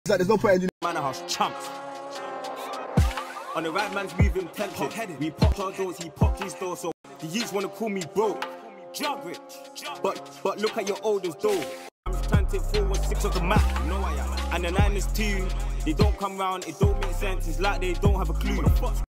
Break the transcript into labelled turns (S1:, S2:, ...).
S1: like, there's no point in
S2: Manor House champs. On the right man's moving tempted. We popped our doors, he popped his door, so the youths wanna call me broke. Drug rich. But look at your oldest door. I'm planted 416 of the map, you know I am. And the 9 is 2, they don't come round, it don't make sense, it's like they don't have a clue.